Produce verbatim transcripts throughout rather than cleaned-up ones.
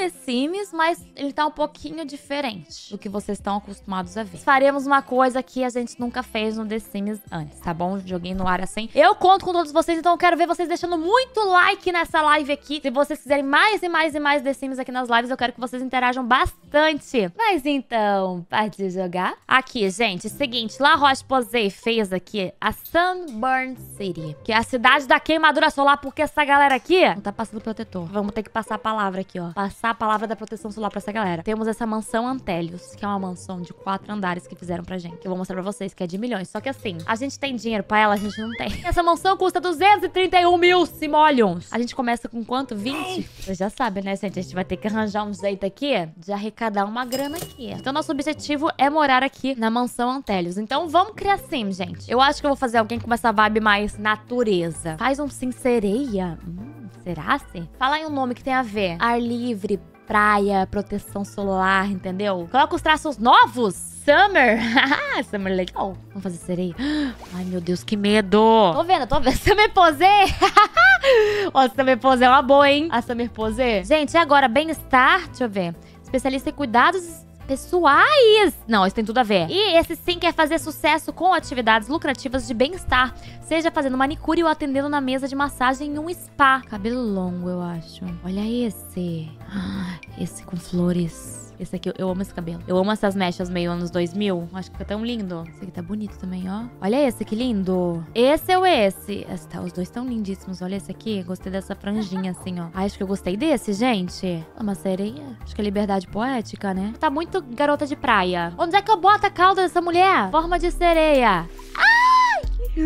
The Sims, mas ele tá um pouquinho diferente do que vocês estão acostumados a ver. Faremos uma coisa que a gente nunca fez no The Sims antes, tá bom? Joguei no ar assim. Eu conto com todos vocês, então eu quero ver vocês deixando muito like nessa live aqui. Se vocês quiserem mais e mais e mais The Sims aqui nas lives, eu quero que vocês interajam bastante. Mas então, pode jogar? Aqui, gente, seguinte, La Roche-Posay fez aqui a Sunburn City, que é a cidade da queimadura solar, porque essa galera aqui não tá passando protetor. Vamos ter que passar a palavra aqui, ó. Passar a palavra da proteção solar pra essa galera. Temos essa mansão Antélios, que é uma mansão de quatro andares que fizeram pra gente. Eu vou mostrar pra vocês que é de milhões. Só que assim, a gente tem dinheiro pra ela, a gente não tem. Essa mansão custa duzentos e trinta e um mil simoleons. A gente começa com quanto? vinte? Você já sabe, né, gente? A gente vai ter que arranjar um jeito aqui de arrecadar uma grana aqui. Então, nosso objetivo é morar aqui na mansão Antélios. Então, vamos criar sim, gente. Eu acho que eu vou fazer alguém com essa vibe mais natureza. Faz um sim sereia. Hum, será sim? Fala aí um nome que tem a ver. Ar livre, praia, proteção solar, entendeu? Coloca os traços novos. Summer. Summer legal. Vamos fazer sereia. Ai, meu Deus, que medo. Tô vendo, tô vendo. Summer Posay. Ó, a Summer Posay é uma boa, hein? A Summer Posay. Gente, e agora? Bem-estar. Deixa eu ver. Especialista em cuidados pessoais. Não, isso tem tudo a ver. E esse sim quer fazer sucesso com atividades lucrativas de bem-estar. Seja fazendo manicure ou atendendo na mesa de massagem em um spa. Cabelo longo, eu acho. Olha esse. Ah, esse com flores. Esse aqui, eu, eu amo esse cabelo. Eu amo essas mechas meio anos dois mil. Acho que fica tão lindo. Esse aqui tá bonito também, ó. Olha esse, que lindo. Esse ou esse? esse tá, os dois tão lindíssimos. Olha esse aqui. Gostei dessa franjinha, assim, ó. Ai, acho que eu gostei desse, gente. É uma sereia. Acho que é liberdade poética, né? Tá muito garota de praia. Onde é que eu boto a cauda dessa mulher? Forma de sereia. Ai!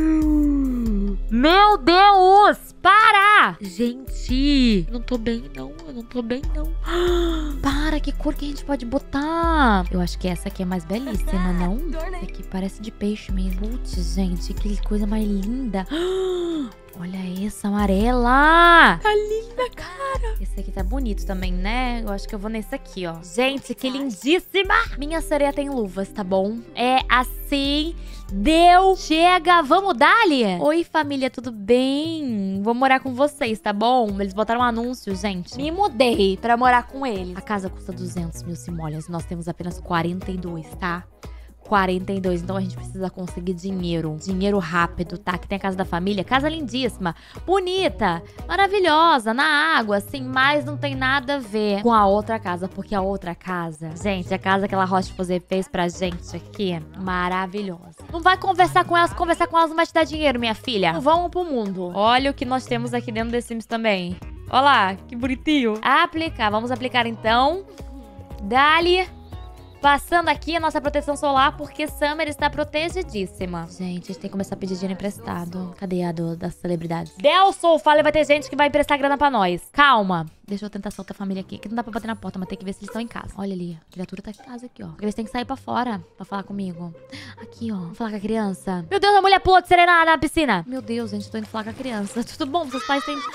Meu Deus! Para! Gente, não tô bem, não. Eu não tô bem, não. Para, que cor que a gente pode botar? Eu acho que essa aqui é mais belíssima, não? Essa aqui parece de peixe mesmo. Putz, gente, que coisa mais linda. Olha essa amarela. Tá linda, cara. Esse aqui tá bonito também, né? Eu acho que eu vou nesse aqui, ó. Gente, que lindíssima. Minha sereia tem luvas, tá bom? É assim. Deu. Chega. Vamos dali? Oi, família, tudo bem? Vou morar com vocês, tá bom? Eles botaram um anúncio, gente. Me mudei pra morar com eles. A casa custa duzentos mil simoleons. Nós temos apenas quarenta e dois, tá? quarenta e dois, então a gente precisa conseguir dinheiro. Dinheiro rápido, tá? Que tem a casa da família. Casa lindíssima, bonita, maravilhosa, na água, assim, mas não tem nada a ver com a outra casa, porque a outra casa, gente, a casa que a La Roche-Posay fez pra gente aqui, maravilhosa. Não vai conversar com elas, conversar com elas não vai te dar dinheiro, minha filha. Não vamos pro mundo. Olha o que nós temos aqui dentro desse Sims também. Olha lá, que bonitinho. Aplicar, vamos aplicar então. Dali. Passando aqui a nossa proteção solar, porque Summer está protegidíssima. Gente, a gente tem que começar a pedir dinheiro emprestado. Cadê a do, das celebridades? Delson, fala, vai ter gente que vai emprestar grana pra nós. Calma. Deixa eu tentar soltar a família aqui, que não dá pra bater na porta, mas tem que ver se eles estão em casa. Olha ali, a criatura tá em casa aqui, ó. Porque eles têm que sair pra fora pra falar comigo. Aqui, ó. Vou falar com a criança. Meu Deus, a mulher pulou de sereia na, na piscina. Meu Deus, gente, tô indo falar com a criança. Tudo bom? Seus pais têm...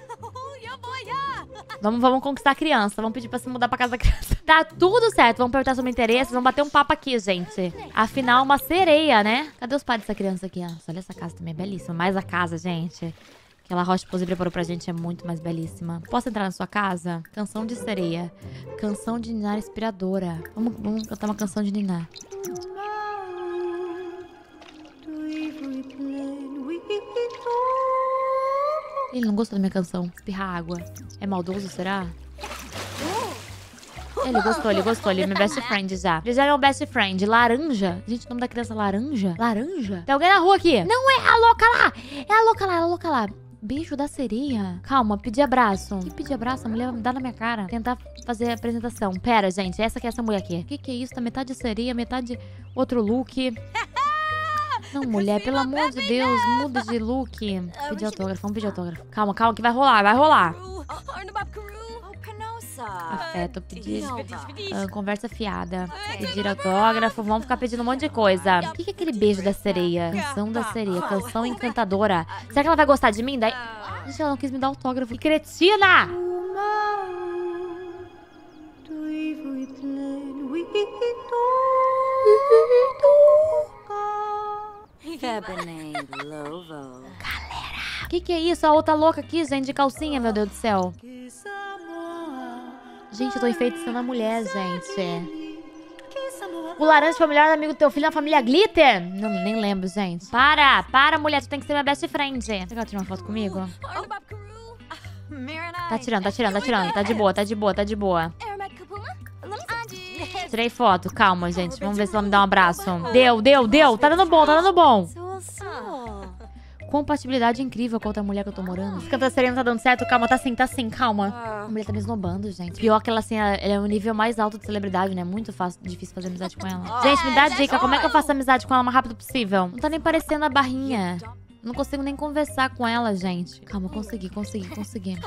Vamos, vamos conquistar a criança. Vamos pedir pra se mudar pra casa da criança. Tá tudo certo. Vamos perguntar sobre interesses. Vamos bater um papo aqui, gente. Afinal, uma sereia, né? Cadê os pais dessa criança aqui? Nossa, olha essa casa também, é belíssima. Mais a casa, gente. Aquela Roche-Posay preparou pra gente é muito mais belíssima. Posso entrar na sua casa? Canção de sereia. Canção de ninar inspiradora. Vamos, vamos cantar uma canção de ninar. Ele não gostou da minha canção. Espirrar água. É maldoso, será? Ele gostou, ele gostou. Ele é meu best friend já. Ele já é meu best friend. Laranja. Gente, o nome da criança é Laranja? Laranja? Tem alguém na rua aqui. Não é a louca lá. É a louca lá, é a louca lá. Beijo da sereia. Calma, pedir abraço. Que pedir abraço? A mulher vai me dar na minha cara. Tentar fazer a apresentação. Pera, gente. Essa aqui é essa mulher aqui. O que que é isso? Tá metade sereia, metade outro look. Não, mulher, pelo amor de Deus, muda de look. Pedir autógrafo, vamos pedir autógrafo. Calma, calma, que vai rolar, vai rolar. Afeto, pedir uh, conversa fiada, pedir autógrafo, vamos ficar pedindo um monte de coisa. O que que é aquele beijo da sereia? Canção da sereia, canção encantadora. Será que ela vai gostar de mim? Daí... Gente, ela não quis me dar autógrafo. Que cretina! Galera, o que que é isso? A outra louca aqui, gente, de calcinha, meu Deus do céu. Gente, eu tô enfeitiçando a mulher, gente. O laranja foi o melhor amigo do teu filho na família Glitter? Não, nem lembro, gente. Para, para, mulher. Tu tem que ser minha best friend. Você quer tirar uma foto comigo? Tá tirando, tá tirando, tá tirando. Tá de boa, tá de boa, tá de boa. Tirei foto. Calma, gente. Vamos ver se ela me dá um abraço. Deu, deu, deu. Tá dando bom, tá dando bom. Compatibilidade incrível com outra mulher que eu tô morando. Esse cantor sereno tá dando certo? Calma, tá assim, tá assim, calma. A mulher tá me esnobando, gente. Pior que ela, assim, ela é o nível mais alto de celebridade, né? Muito fácil, difícil fazer amizade com ela. Gente, me dá dica. Como é que eu faço amizade com ela o mais rápido possível? Não tá nem parecendo a barrinha. Não consigo nem conversar com ela, gente. Calma, consegui, consegui, consegui.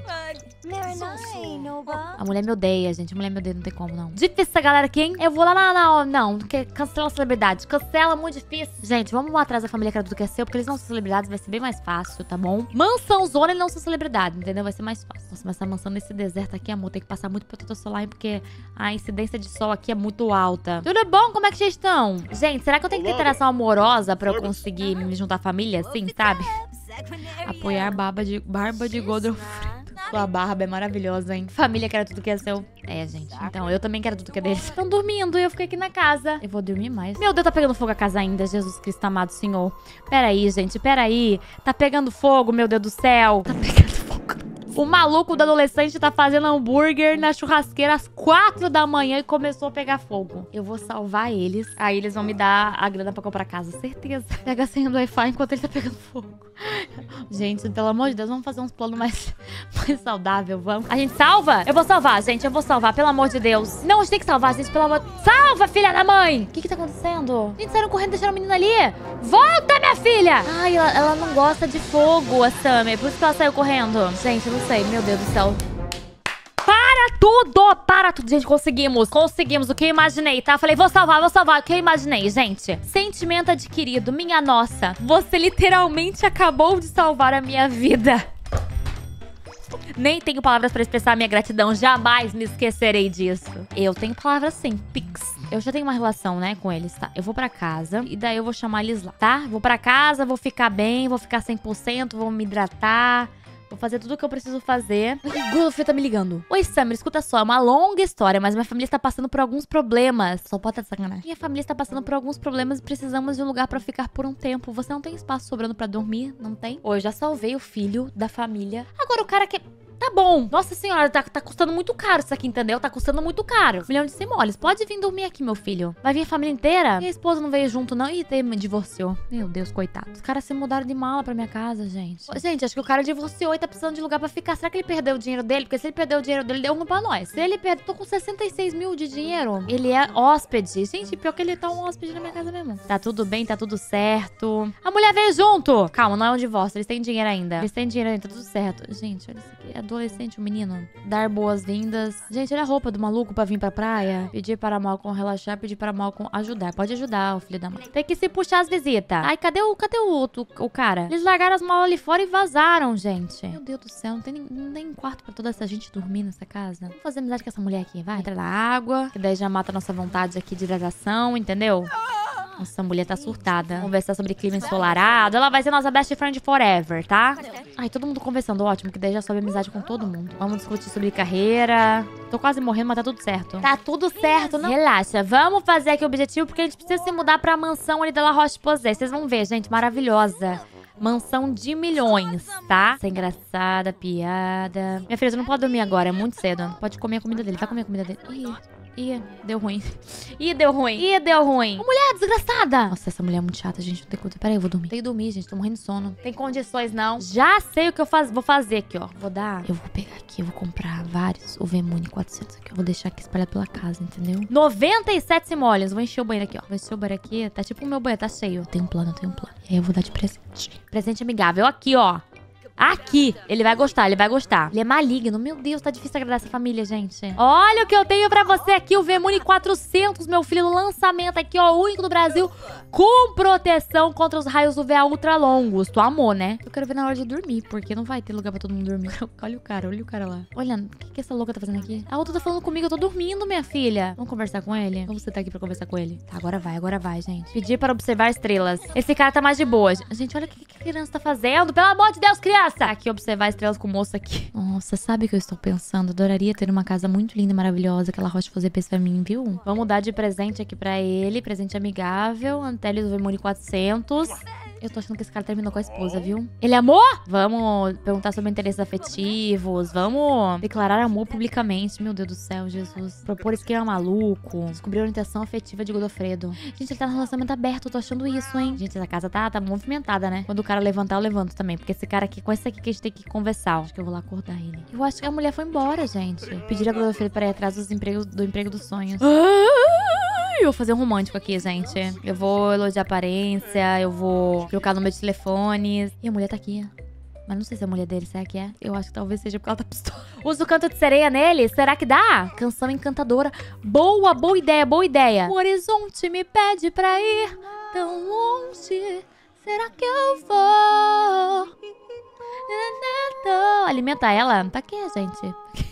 A mulher me odeia, gente. A mulher me odeia, não tem como, não. Difícil essa galera aqui, hein? Eu vou lá na... na não, que cancela a celebridade. Cancela, muito difícil. Gente, vamos lá atrás da família que era tudo que é seu, porque eles não são celebridades, vai ser bem mais fácil, tá bom? Mansão Zona, eles não são celebridade, entendeu? Vai ser mais fácil. Nossa, mas essa mansão nesse deserto aqui, amor, tem que passar muito protetor solar, hein? Porque a incidência de sol aqui é muito alta. Tudo bom? Como é que vocês estão? Gente, será que eu tenho que ter interação amorosa pra eu conseguir me juntar à família, assim, sabe? Apoiar barba de, barba de Godofredo. Sua barba é maravilhosa, hein? Família quer tudo que é seu. É, gente. Então, eu também quero tudo que é deles. Estão dormindo e eu fiquei aqui na casa. Eu vou dormir mais. Meu Deus, tá pegando fogo a casa ainda. Jesus Cristo amado Senhor. Peraí, gente. Peraí. Tá pegando fogo, meu Deus do céu. Tá pegando fogo. O maluco do adolescente tá fazendo hambúrguer na churrasqueira às quatro da manhã e começou a pegar fogo. Eu vou salvar eles. Aí eles vão me dar a grana pra comprar casa, certeza. Pega a senha do Wi-Fi enquanto ele tá pegando fogo. Gente, pelo amor de Deus, vamos fazer uns planos mais, mais saudáveis, vamos. A gente salva? Eu vou salvar, gente, eu vou salvar, pelo amor de Deus. Não, a gente tem que salvar, gente, pelo amor... Salva, filha da mãe! O que que tá acontecendo? Gente, saíram correndo e deixaram a menina ali. Volta, minha filha! Ai, ela, ela não gosta de fogo, a Sammy. Por isso que ela saiu correndo. Gente, eu não sei, meu Deus do céu. Para tudo! Para tudo, gente, conseguimos. Conseguimos o que eu imaginei, tá? Falei, vou salvar, vou salvar o que eu imaginei, gente. Sentimento adquirido, minha nossa. Você literalmente acabou de salvar a minha vida. Nem tenho palavras pra expressar a minha gratidão. Jamais me esquecerei disso. Eu tenho palavras sim, Pix. Eu já tenho uma relação, né, com eles, tá? Eu vou pra casa e daí eu vou chamar eles lá, tá? Vou pra casa, vou ficar bem, vou ficar cem por cento, vou me hidratar. Vou fazer tudo o que eu preciso fazer. O Godofredo tá me ligando. Oi, Sammy, escuta só. É uma longa história, mas minha família está passando por alguns problemas. Só pode estar de sacanagem. Minha família está passando por alguns problemas e precisamos de um lugar pra ficar por um tempo. Você não tem espaço sobrando pra dormir? Não tem? Oi, eu já salvei o filho da família. Agora o cara quer... Tá bom. Nossa senhora, tá, tá custando muito caro isso aqui, entendeu? Tá custando muito caro. Milhão de cimoles. Pode vir dormir aqui, meu filho. Vai vir a família inteira? Minha esposa não veio junto, não. Ih, me divorciou. Meu Deus, coitado. Os caras se mudaram de mala pra minha casa, gente. Gente, acho que o cara divorciou e tá precisando de lugar pra ficar. Será que ele perdeu o dinheiro dele? Porque se ele perdeu o dinheiro dele, deu um pra nós. Se ele perdeu... Tô com sessenta e seis mil de dinheiro. Ele é hóspede. Gente, pior que ele tá um hóspede na minha casa mesmo. Tá tudo bem, tá tudo certo. A mulher veio junto. Calma, não é um divórcio. Eles têm dinheiro ainda. Eles têm dinheiro ainda, tá tudo certo. Gente, olha isso aqui. É adolescente, o menino. Dar boas-vindas. Gente, olha a roupa do maluco pra vir pra praia. Pedir para Malcolm relaxar, pedir para Malcolm ajudar. Pode ajudar, o filho da mãe. Tem que se puxar as visitas. Ai, cadê o, cadê o outro, o cara? Eles largaram as malas ali fora e vazaram, gente. Meu Deus do céu, não tem nem, nem quarto pra toda essa gente dormir nessa casa. Vamos fazer amizade com essa mulher aqui, vai. Entra na água, que daí já mata a nossa vontade aqui de hidratação, entendeu? Nossa, a mulher tá surtada. Conversar sobre clima ensolarado. Ela vai ser nossa best friend forever, tá? Ai, todo mundo conversando. Ótimo, que daí já sobe amizade com todo mundo. Vamos discutir sobre carreira. Tô quase morrendo, mas tá tudo certo. Tá tudo certo, não? Relaxa. Vamos fazer aqui o objetivo, porque a gente precisa se mudar pra mansão ali da La Roche-Posay. Vocês vão ver, gente. Maravilhosa. Mansão de milhões, tá? Isso é engraçada, piada. Minha filha, você não pode dormir agora, é muito cedo. Pode comer a comida dele. Vai comer a comida dele. Ih. Ih, deu ruim. Ih, deu ruim. Ih, deu ruim. Ô, mulher desgraçada. Nossa, essa mulher é muito chata, gente. Não tem condições. Peraí, eu vou dormir. Tem que dormir, gente. Tô morrendo de sono. Tem condições, não. Já sei o que eu faz... vou fazer aqui, ó. Vou dar... Eu vou pegar aqui, eu vou comprar vários. O Vemune quatrocentos aqui, ó. Vou deixar aqui espalhado pela casa, entendeu? noventa e sete simoleons. Vou encher o banheiro aqui, ó. Vou encher o banheiro aqui. Tá tipo o meu banheiro, tá cheio. Tem um plano, tem um plano. E aí eu vou dar de presente. Presente amigável aqui, ó. Aqui. Ele vai gostar, ele vai gostar. Ele é maligno. Meu Deus, tá difícil agradar essa família, gente. Olha o que eu tenho pra você aqui. O Vemune quatrocentos, meu filho. Lançamento aqui, ó. O único do Brasil. Com proteção contra os raios U V A ultra longos. Tu amou, né? Eu quero ver na hora de dormir, porque não vai ter lugar pra todo mundo dormir. Olha o cara, olha o cara lá. Olha, o que, que essa louca tá fazendo aqui? A outra tá falando comigo. Eu tô dormindo, minha filha. Vamos conversar com ele? Vamos sentar aqui pra conversar com ele. Tá, agora vai, agora vai, gente. Pedir para observar estrelas. Esse cara tá mais de boa. Gente, olha o que, que a criança tá fazendo. Pelo amor de Deus, criança. criança! Aqui, observar estrelas com o moço aqui. Nossa, sabe o que eu estou pensando? Adoraria ter uma casa muito linda e maravilhosa que ela Roche fazer pra mim, viu? Vamos dar de presente aqui pra ele. Presente amigável. Antélios Vemuri quatrocentos. Eu tô achando que esse cara terminou com a esposa, viu? Ele amor? Vamos perguntar sobre interesses afetivos. Vamos declarar amor publicamente. Meu Deus do céu, Jesus. Propor esquema maluco. Descobrir a orientação afetiva de Godofredo. Gente, ele tá no relacionamento aberto. Eu tô achando isso, hein? Gente, essa casa tá, tá movimentada, né? Quando o cara levantar, eu levanto também. Porque esse cara aqui, com esse aqui que a gente tem que conversar. Acho que eu vou lá acordar ele. Eu acho que a mulher foi embora, gente. Pedir a Godofredo pra ir atrás dos empregos, do emprego dos sonhos. Eu vou fazer um romântico aqui, gente. Eu vou elogiar a aparência, eu vou trocar número de telefones. E a mulher tá aqui. Mas não sei se é a mulher dele, será que é? Eu acho que talvez seja porque ela tá pistola. Usa o canto de sereia nele? Será que dá? Canção encantadora. Boa, boa ideia, boa ideia. O horizonte me pede pra ir tão longe. Será que eu vou? Alimenta ela. Pra quê, gente?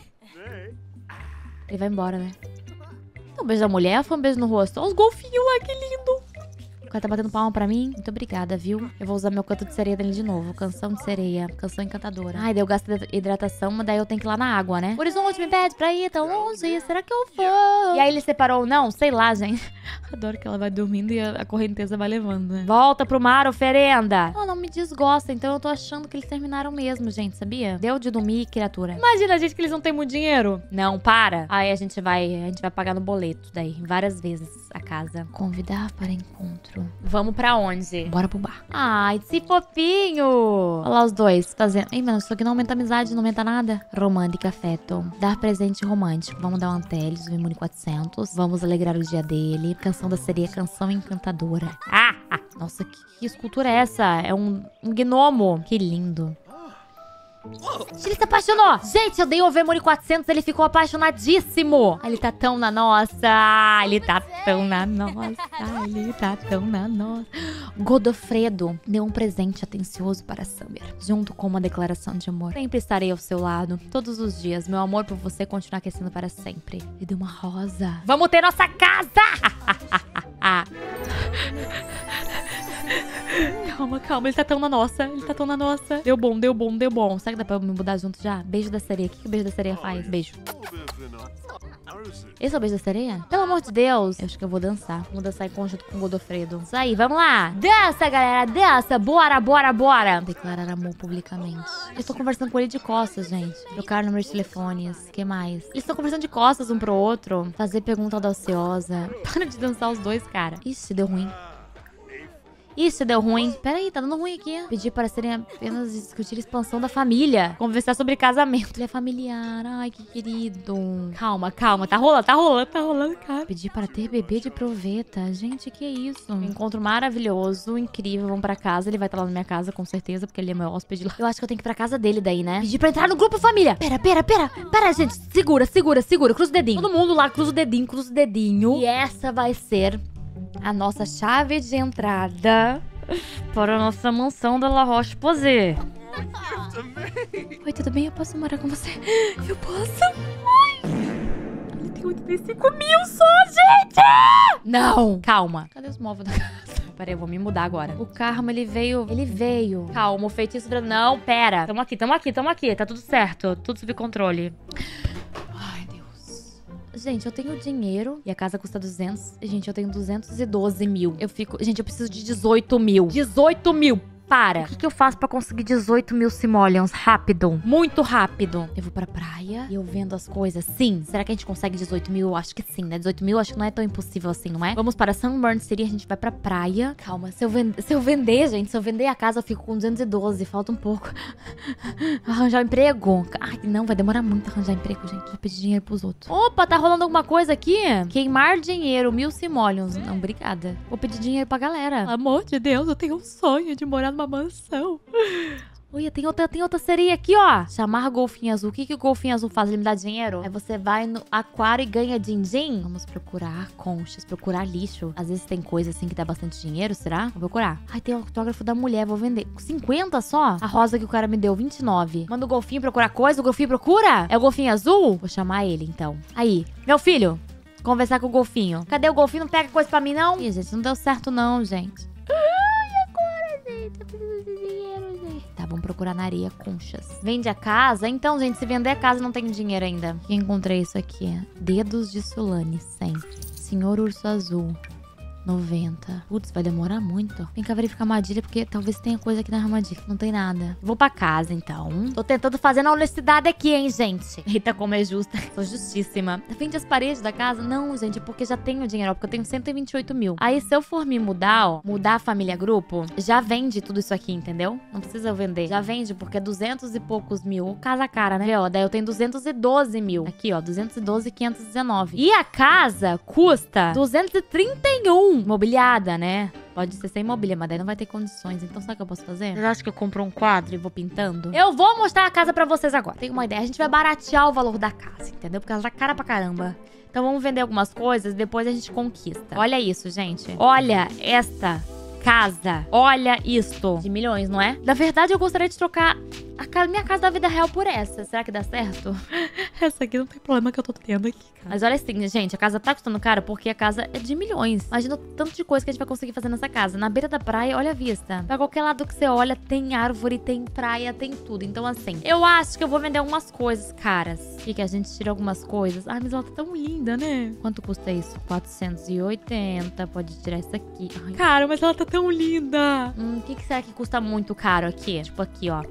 Ele vai embora, né? Um beijo da mulher, foi um beijo no rosto. Olha os golfinhos lá, que lindo. O cara tá batendo palma pra mim. Muito obrigada, viu? Eu vou usar meu canto de sereia dele de novo. Canção de sereia. Canção encantadora. Ai, daí eu gasto hidratação, mas daí eu tenho que ir lá na água, né? O horizonte me pede pra ir tão longe. Será que eu vou? E aí ele separou ou não? Sei lá, gente. Adoro que ela vai dormindo e a correnteza vai levando, né? Volta pro mar, oferenda. Oh, não me desgosta. Então eu tô achando que eles terminaram mesmo, gente, sabia? Deu de dormir, criatura. Imagina, gente, que eles não têm muito dinheiro. Não, para. Aí a gente vai, a gente vai pagar no boleto daí, várias vezes a casa. Convidar para encontro. Vamos pra onde? Bora pro bar. Ai, que fofinho. Olha lá os dois fazendo. Ei, mano, isso aqui não aumenta amizade, não aumenta nada. Romântica, afeto. Dar presente romântico. Vamos dar um Antélios, Vemuri quatrocentos. Vamos alegrar o dia dele. Canção da sereia, canção encantadora. Ah, ah. Nossa, que, que escultura é essa? É um, um gnomo. Que lindo. Ele se apaixonou. Gente, eu dei o Vemuri quatrocentos, ele ficou apaixonadíssimo. Ele tá tão na nossa. Ele tá tão na nossa. Ele tá tão na nossa. Godofredo deu um presente atencioso para Summer, junto com uma declaração de amor. Sempre estarei ao seu lado, todos os dias. Meu amor por você continuar aquecendo para sempre. Ele deu uma rosa. Vamos ter nossa casa! Calma, calma, ele tá tão na nossa, ele tá tão na nossa. Deu bom, deu bom, deu bom. Será que dá pra me mudar junto já? Beijo da sereia. O que, que o beijo da sereia faz? Beijo. Esse é o beijo da sereia? Pelo amor de Deus. Eu acho que eu vou dançar. Vamos dançar em conjunto com o Godofredo. Isso aí, vamos lá. Dança, galera, dança. Bora, bora, bora. Declarar amor publicamente. Eu tô conversando com ele de costas, gente. Trocar número de telefones. O que mais? Eles estão conversando de costas um pro outro. Fazer pergunta audaciosa. Para de dançar os dois, cara. Ixi, deu ruim. Isso, deu ruim. Peraí, tá dando ruim aqui. Pedir para serem apenas discutir a expansão da família. Conversar sobre casamento. Ele é familiar. Ai, que querido. Calma, calma. Tá rolando, tá rolando, tá rolando, cara. Pedir para ter bebê de proveta. Gente, que é isso? Um encontro maravilhoso, incrível. Vamos pra casa. Ele vai estar lá na minha casa, com certeza, porque ele é meu hóspede lá. Eu acho que eu tenho que ir pra casa dele daí, né? Pedir pra entrar no grupo família. Pera, pera, pera. Pera, gente. Segura, segura, segura. Cruza o dedinho. Todo mundo lá, cruza o dedinho, cruza o dedinho. E essa vai ser a nossa chave de entrada para a nossa mansão da La Roche-Posay. Oi, tudo bem? Eu posso morar com você? Eu posso? Ai. Ele tem oitenta e cinco mil só, gente! Não! Calma. Cadê os móveis da casa? Peraí, eu vou me mudar agora. O Karma, ele veio... Ele veio. Calma, o feitiço... Não, pera. Tamo aqui, tamo aqui, tamo aqui. Tá tudo certo. Tudo sob controle. Gente, eu tenho dinheiro e a casa custa duzentos. Gente, eu tenho duzentos e doze mil. Eu fico... Gente, eu preciso de dezoito mil. dezoito mil! Para! O que, que eu faço pra conseguir dezoito mil simoleons? Rápido. Muito rápido. Eu vou pra praia e eu vendo as coisas. Sim. Será que a gente consegue dezoito mil? Eu acho que sim, né? dezoito mil acho que não é tão impossível assim, não é? Vamos para Sunburn City, a gente vai pra praia. Calma. Se eu, vend... se eu vender, gente, se eu vender a casa, eu fico com duzentos e doze. Falta um pouco. Arranjar um emprego. Ai, não, vai demorar muito arranjar emprego, gente. Vou pedir dinheiro pros outros. Opa, tá rolando alguma coisa aqui? Queimar dinheiro, mil simoleons. Não, obrigada. Vou pedir dinheiro pra galera. Pelo amor de Deus, eu tenho um sonho de morar uma mansão. Olha, tem outra, tem outra sereia aqui, ó. Chamar golfinho azul. O que, que o golfinho azul faz? Ele me dá dinheiro? Aí você vai no aquário e ganha din-din? Vamos procurar conchas, procurar lixo. Às vezes tem coisa assim que dá bastante dinheiro, será? Vou procurar. Ai, tem o autógrafo da mulher, vou vender. cinquenta só? A rosa que o cara me deu, vinte e nove. Manda o golfinho procurar coisa, o golfinho procura? É o golfinho azul? Vou chamar ele, então. Aí, meu filho, conversar com o golfinho. Cadê o golfinho? Não pega coisa pra mim, não? Ih, gente, não deu certo não, gente. Ai, agora, gente. Eu preciso de dinheiro, gente. Tá Tá, vamos procurar na areia conchas. Vende a casa? Então, gente, se vender a casa não tem dinheiro ainda. Eu encontrei isso aqui. Dedos de Sulane, sempre. Senhor Urso Azul. noventa. Putz, vai demorar muito. Vem cá verificar a armadilha, porque talvez tenha coisa aqui na armadilha. Não tem nada. Vou pra casa, então. Tô tentando fazer na honestidade aqui, hein, gente. Eita, como é justa. Sou justíssima. Vende as paredes da casa? Não, gente, porque já tenho dinheiro, ó, porque eu tenho cento e vinte e oito mil. Aí, se eu for me mudar, ó, mudar a família grupo, já vende tudo isso aqui, entendeu? Não precisa eu vender. Já vende, porque é duzentos e poucos mil. Casa cara, né? Ó, daí eu tenho duzentos e doze mil. Aqui, ó, duzentos e doze mil quinhentos e dezenove. E a casa custa duzentos e trinta e um. Mobiliada, né? Pode ser sem mobília, mas daí não vai ter condições. Então sabe o que eu posso fazer? Vocês acham que eu compro um quadro e vou pintando? Eu vou mostrar a casa pra vocês agora. Tenho uma ideia. A gente vai baratear o valor da casa, entendeu? Porque ela tá cara pra caramba. Então vamos vender algumas coisas e depois a gente conquista. Olha isso, gente. Olha esta casa. Olha isto. De milhões, não é? Na verdade, eu gostaria de trocar a minha casa da vida real por essa. Será que dá certo? Essa aqui não tem problema que eu tô tendo aqui, cara. Mas olha assim, gente, a casa tá custando caro porque a casa é de milhões. Imagina o tanto de coisa que a gente vai conseguir fazer nessa casa. Na beira da praia, olha a vista. Pra qualquer lado que você olha, tem árvore, tem praia, tem tudo. Então, assim, eu acho que eu vou vender algumas coisas caras. E que a gente tira algumas coisas. Ai, mas ela tá tão linda, né? Quanto custa isso? quatrocentos e oitenta. Pode tirar isso aqui. Ai, cara, mas ela tá tão linda. Hum, o que, que será que custa muito caro aqui? Tipo aqui, ó.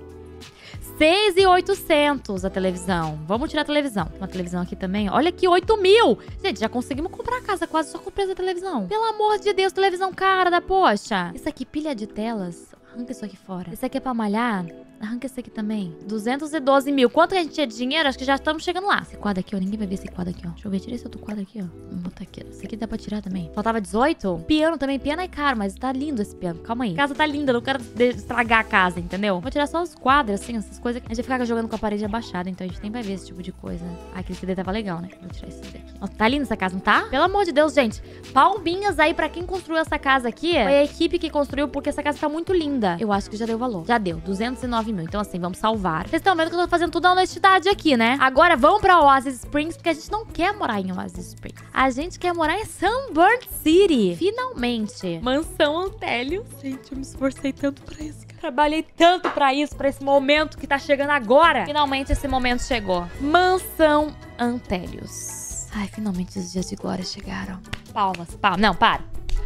seis mil e oitocentos a televisão. Vamos tirar a televisão. Uma televisão aqui também. Olha aqui, oito mil. Gente, já conseguimos comprar a casa quase só com o preço da televisão. Pelo amor de Deus, televisão cara da poxa. Isso aqui, pilha de telas. Arranca isso aqui fora. Esse aqui é pra malhar. Arranca esse aqui também. duzentos e doze mil. Quanto que a gente tinha de dinheiro? Acho que já estamos chegando lá. Esse quadro aqui, ó. Ninguém vai ver esse quadro aqui, ó. Deixa eu ver. Tira esse outro quadro aqui, ó. Vamos botar aqui. Esse aqui dá pra tirar também. Faltava dezoito? Piano também. Piano é caro, mas tá lindo esse piano. Calma aí. A casa tá linda. Não quero estragar a casa, entendeu? Vou tirar só os quadros, assim. Essas coisas. A gente vai ficar jogando com a parede abaixada. Então a gente nem vai ver esse tipo de coisa. Ah, aquele C D tava legal, né? Vou tirar esse C D aqui. Nossa, tá linda essa casa, não tá? Pelo amor de Deus, gente. Palminhas aí pra quem construiu essa casa aqui. Foi a equipe que construiu, porque essa casa tá muito linda. Eu acho que já deu valor. Já deu. duzentos e nove mil. Então, assim, vamos salvar. Vocês estão vendo que eu tô fazendo tudo na honestidade aqui, né? Agora vamos pra Oasis Springs, porque a gente não quer morar em Oasis Springs. A gente quer morar em Sunburn City. Finalmente. Mansão Antélios. Gente, eu me esforcei tanto pra isso, cara. Trabalhei tanto pra isso, pra esse momento que tá chegando agora. Finalmente esse momento chegou. Mansão Antélios. Ai, finalmente os dias de glória chegaram. Palmas, palmas. Não, para.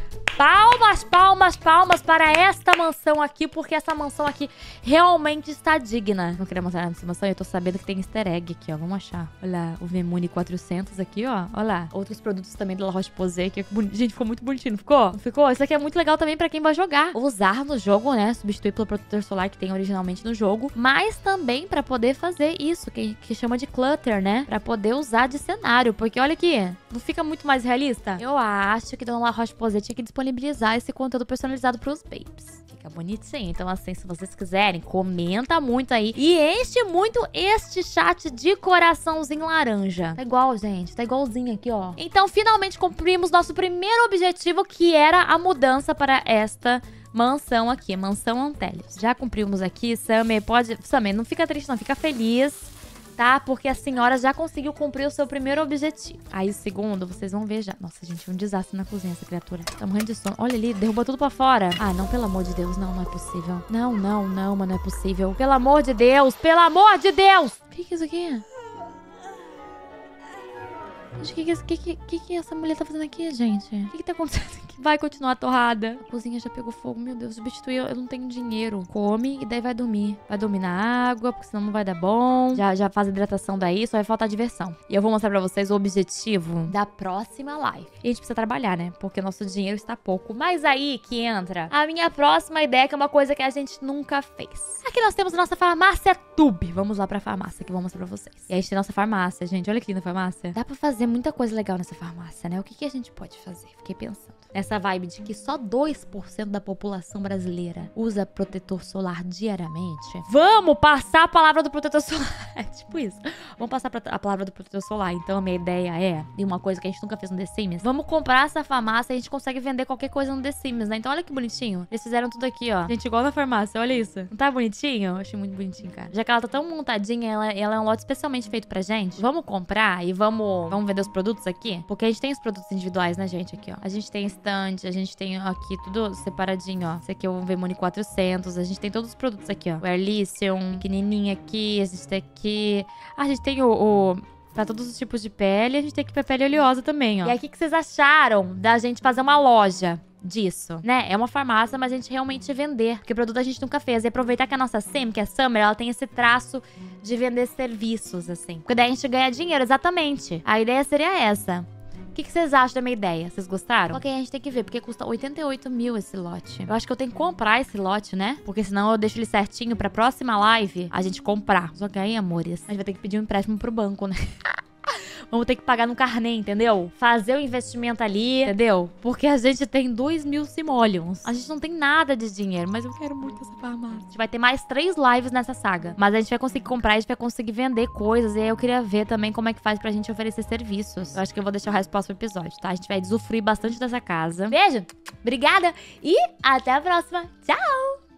Palmas, palmas, palmas para esta mansão aqui, porque essa mansão aqui realmente está digna. Não queria mostrar nessa mansão, eu tô sabendo que tem easter egg aqui, ó. Vamos achar. Olha lá, o Vemune quatrocentos aqui, ó. Olha lá. Outros produtos também da La Roche-Posay, que é boni... Gente, ficou muito bonitinho, não ficou? Não ficou? Isso aqui é muito legal também pra quem vai jogar. Usar no jogo, né? Substituir pelo protetor solar que tem originalmente no jogo. Mas também pra poder fazer isso, que, que chama de clutter, né? Pra poder usar de cenário. Porque olha aqui, não fica muito mais realista? Eu acho que Dona La Roche-Posay tinha que disponibilizar esse conteúdo personalizado pros babes. Fica bonitinho. Então, assim, se vocês quiserem, comenta muito aí. E enche muito este chat de coraçãozinho laranja. Tá igual, gente. Tá igualzinho aqui, ó. Então, finalmente cumprimos nosso primeiro objetivo, que era a mudança para esta mansão aqui. Mansão Antélios. Já cumprimos aqui. Summer, pode... Summer, não fica triste não. Fica feliz. Tá? Porque a senhora já conseguiu cumprir o seu primeiro objetivo. Aí o segundo, vocês vão ver já. Nossa, gente, um desastre na cozinha essa criatura. Tá morrendo de sono. Olha ali, derrubou tudo pra fora. Ah, não, pelo amor de Deus. Não, não é possível. Não, não, não, mas não é possível. Pelo amor de Deus, pelo amor de Deus. O que que é isso aqui? Gente, o que que, que, que que essa mulher tá fazendo aqui, gente? O que que tá acontecendo aqui? Vai continuar torrada. A cozinha já pegou fogo. Meu Deus, substituir, eu não tenho dinheiro. Come e daí vai dormir. Vai dormir na água, porque senão não vai dar bom. Já, já faz a hidratação daí, só vai faltar diversão. E eu vou mostrar pra vocês o objetivo da próxima live. E a gente precisa trabalhar, né? Porque nosso dinheiro está pouco. Mas aí que entra a minha próxima ideia, que é uma coisa que a gente nunca fez. Aqui nós temos a nossa farmácia Tube. Vamos lá pra farmácia, que eu vou mostrar pra vocês. E aí a gente tem a nossa farmácia, gente. Olha que linda a farmácia. Dá pra fazer muita coisa legal nessa farmácia, né? O que que a gente pode fazer? Fiquei pensando. Nessa vibe de que só dois por cento da população brasileira usa protetor solar diariamente. Vamos passar a palavra do protetor solar. É tipo isso. Vamos passar a palavra do protetor solar. Então a minha ideia é, e uma coisa que a gente nunca fez no The Sims, vamos comprar essa farmácia e a gente consegue vender qualquer coisa no The Sims, né? Então olha que bonitinho. Eles fizeram tudo aqui, ó. Gente, igual na farmácia, olha isso. Não tá bonitinho? Eu achei muito bonitinho, cara. Já que ela tá tão montadinha, ela, ela é um lote especialmente feito pra gente. Vamos comprar e vamos, vamos vender os produtos aqui? Porque a gente tem os produtos individuais, né, gente? Aqui, ó. A gente tem stand grande. A gente tem aqui tudo separadinho, ó. Esse aqui é o Vemone quatrocentos. A gente tem todos os produtos aqui, ó. O Airlicium, pequenininho aqui. A gente tem aqui... Ah, a gente tem o... o... Pra todos os tipos de pele. A gente tem aqui pra pele oleosa também, ó. E aí, o que, que vocês acharam da gente fazer uma loja disso, né? É uma farmácia, mas a gente realmente vender. Porque produto a gente nunca fez. E aproveitar que a nossa Sim, que é Summer, ela tem esse traço de vender serviços, assim. Porque daí a gente ganha dinheiro, exatamente. A ideia seria essa. O que, que vocês acham da minha ideia? Vocês gostaram? Ok, a gente tem que ver, porque custa oitenta e oito mil esse lote. Eu acho que eu tenho que comprar esse lote, né? Porque senão eu deixo ele certinho pra próxima live a gente comprar. Só que aí, amores, a gente vai ter que pedir um empréstimo pro banco, né? Vamos ter que pagar no carnê, entendeu? Fazer o investimento ali, entendeu? Porque a gente tem dois mil simoleons. A gente não tem nada de dinheiro, mas eu quero muito essa farmácia. A gente vai ter mais três lives nessa saga. Mas a gente vai conseguir comprar, a gente vai conseguir vender coisas. E aí eu queria ver também como é que faz pra gente oferecer serviços. Eu acho que eu vou deixar o resto pro próximo episódio, tá? A gente vai usufruir bastante dessa casa. Beijo, obrigada e até a próxima. Tchau!